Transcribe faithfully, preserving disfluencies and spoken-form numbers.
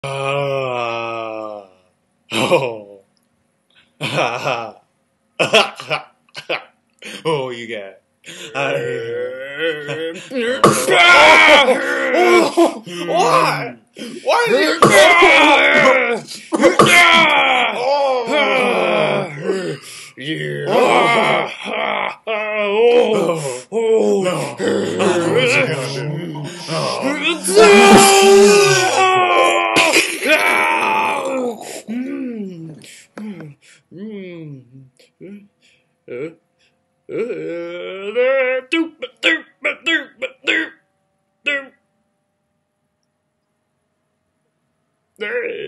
Ah. Oh. Oh, you get. I... Oh, why? Why is it? Yeah. Oh, oh, no. Oh, what's it gonna do? Oh.